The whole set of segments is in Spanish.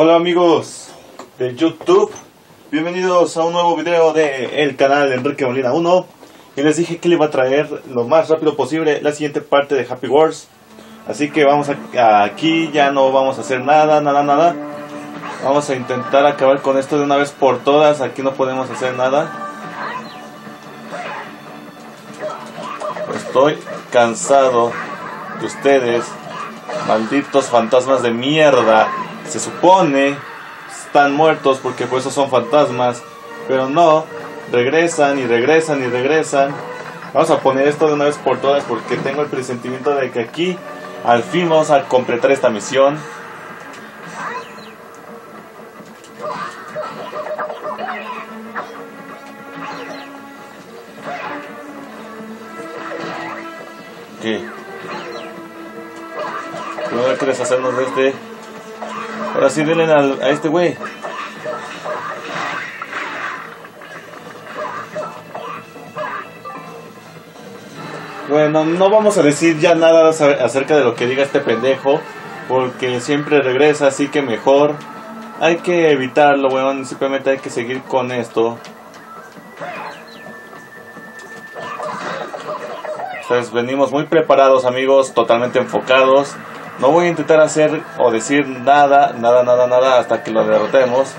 Hola amigos de YouTube, bienvenidos a un nuevo video del canal de Enrique Molina 1. Y les dije que le iba a traer lo más rápido posible la siguiente parte de Happy Wars. Así que vamos aquí ya no vamos a hacer nada. Vamos a intentar acabar con esto de una vez por todas. Aquí no podemos hacer nada. Estoy cansado de ustedes, malditos fantasmas de mierda. Se supone están muertos porque por eso son fantasmas, pero no, regresan y regresan y regresan. Vamos a poner esto de una vez por todas porque tengo el presentimiento de que aquí al fin vamos a completar esta misión. ¿Qué? Primero hay que deshacernos de este. Ahora sí, denle a este güey. Bueno, no vamos a decir ya nada acerca de lo que diga este pendejo, porque siempre regresa, así que mejor hay que evitarlo, weón. Simplemente hay que seguir con esto. Entonces venimos muy preparados, amigos, totalmente enfocados. No voy a intentar hacer o decir nada hasta que lo derrotemos.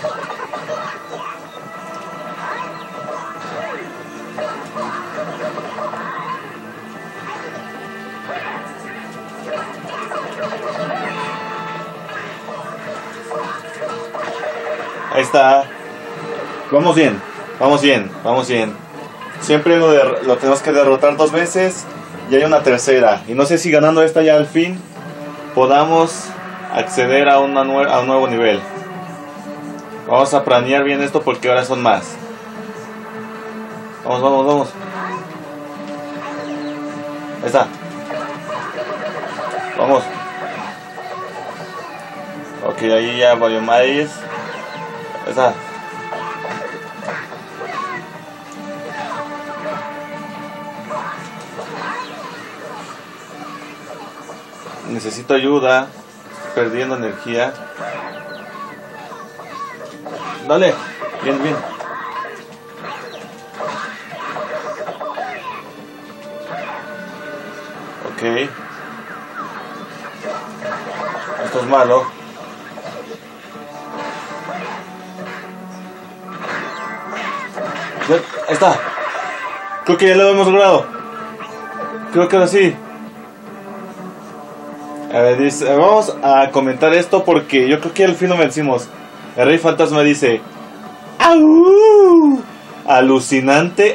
Ahí está. Vamos bien, vamos bien, vamos bien. Siempre lo tenemos que derrotar 2 veces y hay una tercera. Y no sé si ganando esta ya al fin podamos acceder a un nuevo nivel. Vamos a planear bien esto porque ahora son más. Vamos. Ahí está. Vamos. Ok, ahí ya voy a maíz. Ahí está. Necesito ayuda. Perdiendo energía. Dale. Bien. Ok. Esto es malo. Ahí está. Creo que ya lo hemos logrado. Creo que ahora sí. A ver, dice, vamos a comentar esto porque yo creo que al fin lo vencimos. El Rey Fantasma dice: ¡au! Alucinante.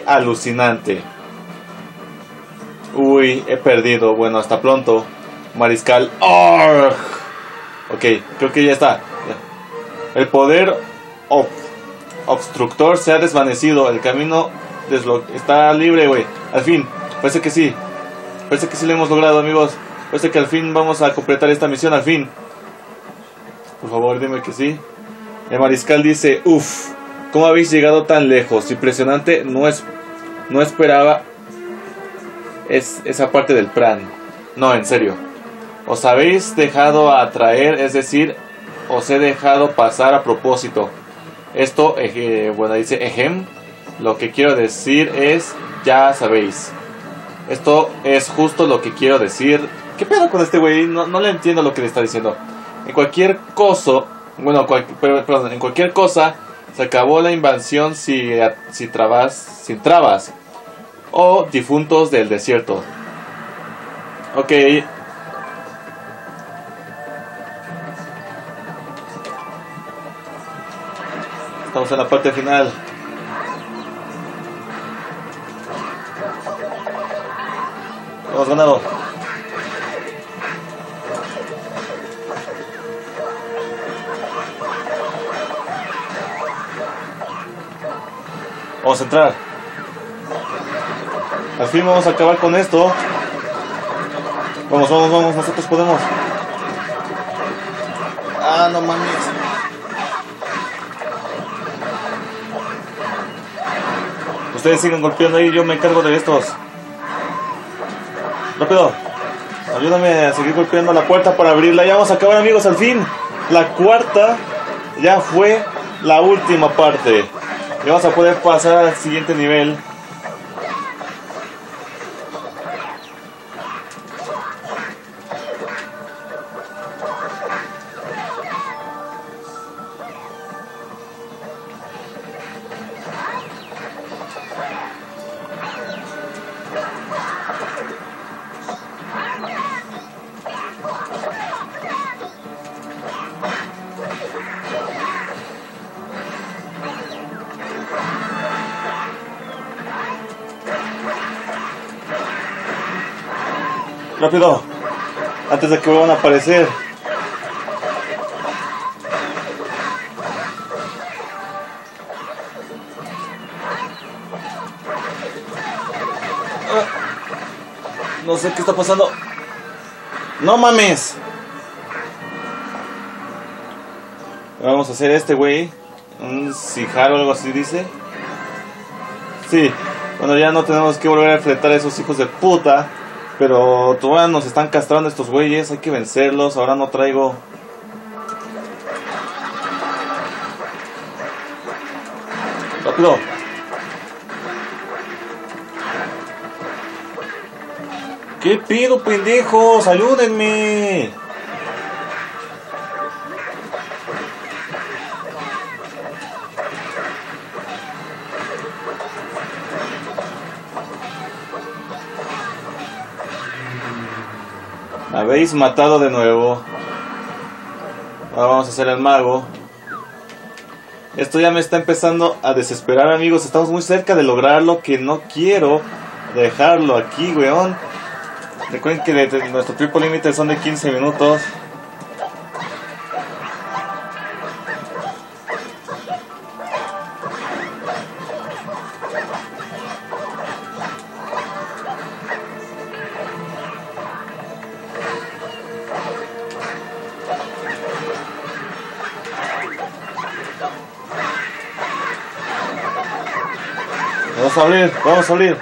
Uy, he perdido. Bueno, hasta pronto, Mariscal. ¡Arg! Ok, creo que ya está. El poder obstructor se ha desvanecido. El camino está libre, güey. Al fin, parece que sí. Parece que sí lo hemos logrado, amigos. Parece que al fin vamos a completar esta misión, al fin. Por favor, dime que sí. El Mariscal dice: uff, ¿cómo habéis llegado tan lejos? Impresionante, no esperaba esa parte del plan. No, en serio. Os habéis dejado atraer, es decir, os he dejado pasar a propósito. Esto, bueno, dice ejem. Lo que quiero decir es, ya sabéis. Esto es justo lo que quiero decir. ¿Qué pedo con este güey? No le entiendo lo que le está diciendo. En cualquier cosa, en cualquier cosa se acabó la invasión sin trabas o difuntos del desierto. Ok. Estamos en la parte final. Hemos ganado. Vamos a entrar. Al fin vamos a acabar con esto. Vamos, nosotros podemos. Ah, no mames. Ustedes sigan golpeando ahí, yo me encargo de estos. Rápido. Ayúdame a seguir golpeando la puerta para abrirla. Ya vamos a acabar, amigos, al fin. La cuarta ya fue la última parte. Y vamos a poder pasar al siguiente nivel. Rápido, antes de que vuelvan a aparecer. No sé qué está pasando. No mames. Vamos a hacer este güey. Un Sijar o algo así dice. Sí, bueno, ya no tenemos que volver a enfrentar a esos hijos de puta. Pero todavía nos están castrando estos güeyes. Hay que vencerlos. Ahora no traigo. Rápido. ¿Qué pido, pendejos? ¡Ayúdenme! Habéis matado de nuevo. Ahora vamos a hacer el mago. Esto ya me está empezando a desesperar, amigos. Estamos muy cerca de lograrlo, que no quiero dejarlo aquí, weón. Recuerden que nuestro tiempo límite son de 15 minutos. Vamos a abrir, vamos a abrir.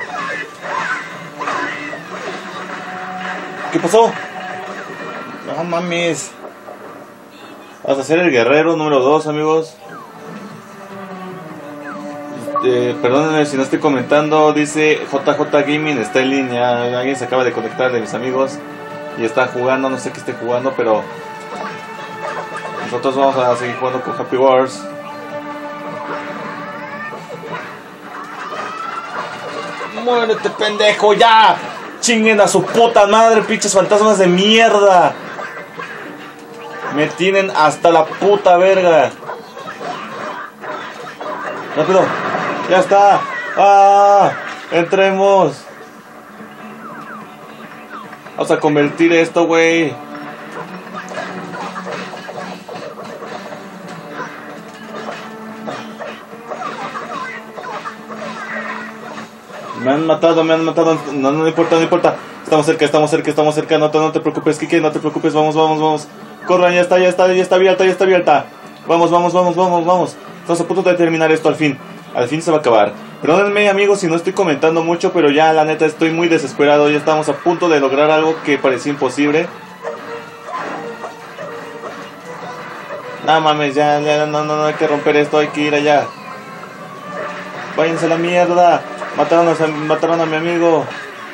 ¿Qué pasó? No mames. Vamos a hacer el guerrero número 2, amigos. Perdónenme si no estoy comentando. Dice JJ Gaming está en línea. Alguien se acaba de conectar de mis amigos y está jugando, no sé qué esté jugando, pero nosotros vamos a seguir jugando con Happy Wars. ¡Muérete, pendejo! ¡Ya! ¡Chinguen a su puta madre, pinches fantasmas de mierda! Me tienen hasta la puta verga. ¡Rápido! ¡Ya está! ¡Ah! ¡Entremos! Vamos a convertir esto, güey. Me han matado, no, no importa, no importa. Estamos cerca, no te preocupes, Kike, no te preocupes, vamos. Corran, ya está abierta. Vamos. Estamos a punto de terminar esto al fin se va a acabar. Perdónenme, amigos, si no estoy comentando mucho, pero ya la neta estoy muy desesperado. Ya estamos a punto de lograr algo que parecía imposible. No mames, ya, no hay que romper esto, hay que ir allá. Váyanse a la mierda. Mataron a mi amigo.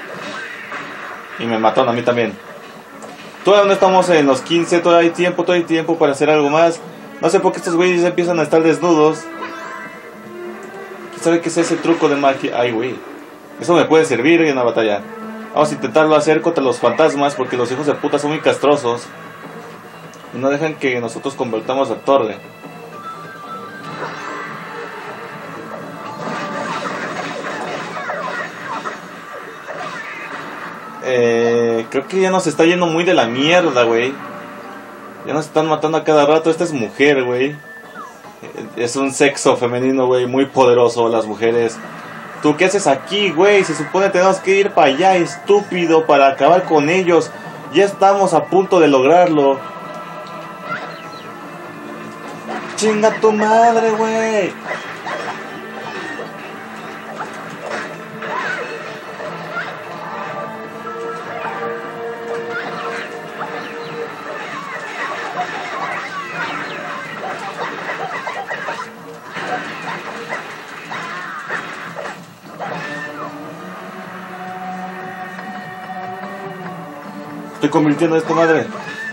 Y me mataron a mí también. Todavía no estamos en los 15. Todavía hay tiempo para hacer algo más. No sé por qué estos güeyes empiezan a estar desnudos. ¿Quién sabe qué es ese truco de magia? Ay, güey. Eso me puede servir en una batalla. Vamos a intentarlo hacer contra los fantasmas, porque los hijos de puta son muy castrosos y no dejan que nosotros convertamos la torre. Creo que ya nos está yendo muy de la mierda, güey. Ya nos están matando a cada rato. Esta es mujer, güey. Es un sexo femenino, güey, muy poderoso, las mujeres. ¿Tú qué haces aquí, güey? Se supone que tenemos que ir para allá, estúpido, para acabar con ellos. Ya estamos a punto de lograrlo. Chinga tu madre, güey. Estoy convirtiendo esto, madre.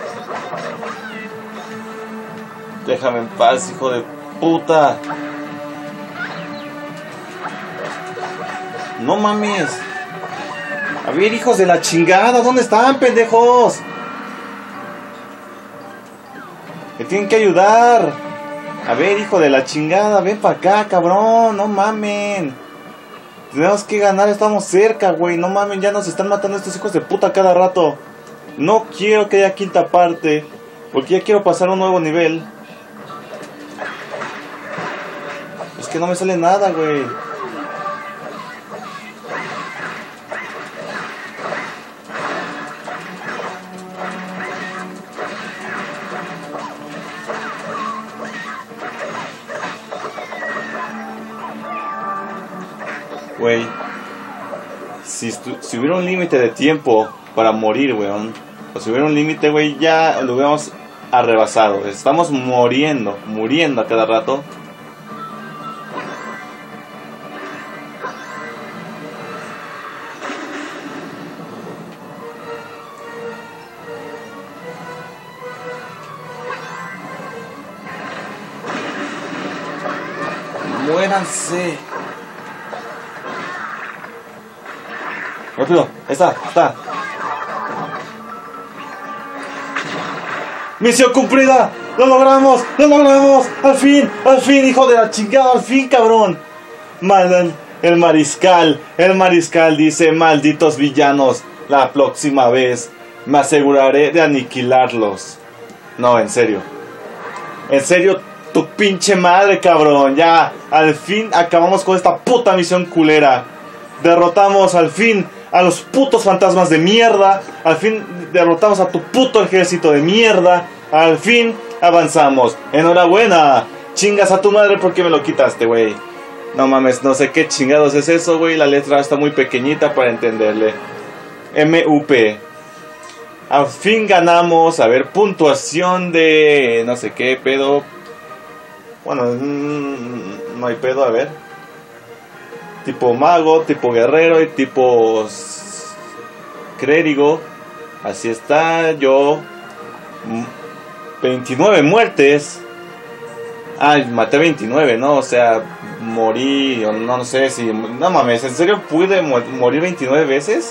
Déjame en paz, hijo de puta. No mames. A ver, hijos de la chingada, ¿dónde están, pendejos? Me tienen que ayudar. A ver, hijo de la chingada, ven para acá, cabrón. No mamen. Tenemos que ganar, estamos cerca, güey. No mamen, ya nos están matando estos hijos de puta cada rato. No quiero que haya quinta parte, porque ya quiero pasar a un nuevo nivel. Es que no me sale nada, güey. Güey, si hubiera un límite de tiempo para morir, weón, o si hubiera un límite, güey, ya lo hubiéramos arrebasado. Estamos muriendo a cada rato. Muéranse. Rápido, está. Misión cumplida. Lo logramos. Al fin, hijo de la chingada, al fin, cabrón. El mariscal dice: malditos villanos, la próxima vez me aseguraré de aniquilarlos. No, en serio, tu pinche madre, cabrón. Ya, al fin acabamos con esta puta misión culera. Derrotamos al fin a los putos fantasmas de mierda. Al fin derrotamos a tu puto ejército de mierda. Al fin avanzamos. Enhorabuena. Chingas a tu madre porque me lo quitaste, güey. No mames, no sé qué chingados es eso, güey. La letra está muy pequeñita para entenderle. MUP. Al fin ganamos. A ver, puntuación de no sé qué pedo. Bueno, no hay pedo, a ver. Tipo mago, tipo guerrero y tipo clérigo. Así está. Yo 29 muertes. Ah, maté 29, ¿no? O sea, morí, no sé si... No mames, ¿en serio pude morir 29 veces?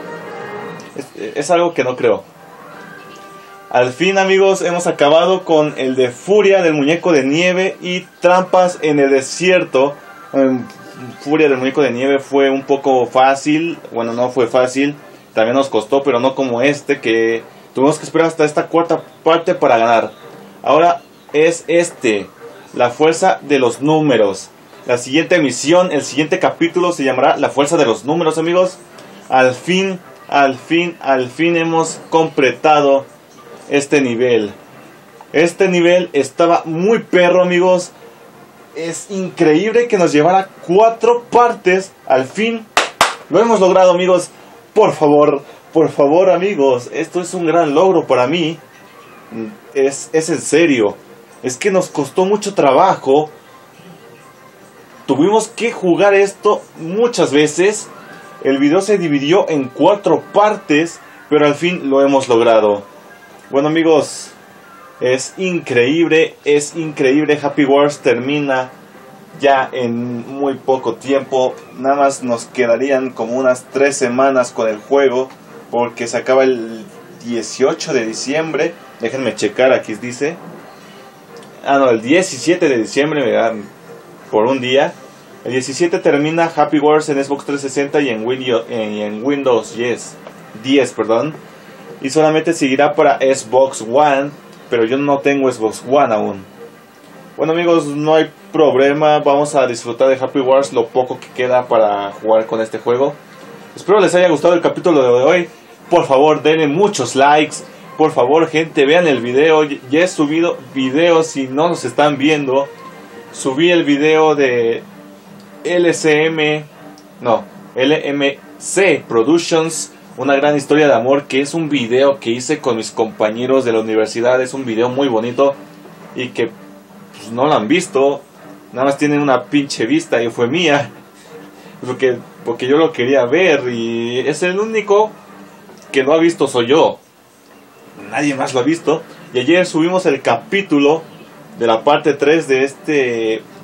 Es algo que no creo. Al fin, amigos, hemos acabado con el de Furia del muñeco de nieve y Trampas en el desierto. Furia del muñeco de nieve fue un poco fácil. Bueno, no fue fácil, también nos costó, pero no como este, que tuvimos que esperar hasta esta cuarta parte para ganar. Ahora es la fuerza de los números. La siguiente misión, el siguiente capítulo se llamará La fuerza de los números, amigos. Al fin hemos completado este nivel. Este nivel estaba muy perro, amigos. Es increíble que nos llevara 4 partes. Al fin lo hemos logrado, amigos. Por favor, amigos, esto es un gran logro para mí. Es en serio. Es que nos costó mucho trabajo. Tuvimos que jugar esto muchas veces. El video se dividió en 4 partes, pero al fin lo hemos logrado. Bueno, amigos, es increíble. Happy Wars termina ya en muy poco tiempo. Nada más nos quedarían como unas 3 semanas con el juego, porque se acaba el 18 de diciembre. Déjenme checar, aquí dice. No, el 17 de diciembre, por un día. El 17 termina Happy Wars en Xbox 360 y en Windows 10, perdón. Y solamente seguirá para Xbox One, pero yo no tengo Xbox One aún. Bueno, amigos, no hay problema. Vamos a disfrutar de Happy Wars lo poco que queda para jugar con este juego. Espero les haya gustado el capítulo de hoy. Por favor, denle muchos likes. Por favor, gente, vean el video. Ya he subido videos, si no nos están viendo. Subí el video de LMC Productions, una gran historia de amor, que es un video que hice con mis compañeros de la universidad. Es un video muy bonito y que pues, no lo han visto. Nada más tienen una pinche vista y fue mía, porque yo lo quería ver y es el único que lo ha visto, soy yo. nadie más lo ha visto. Y ayer subimos el capítulo de la parte 3 de este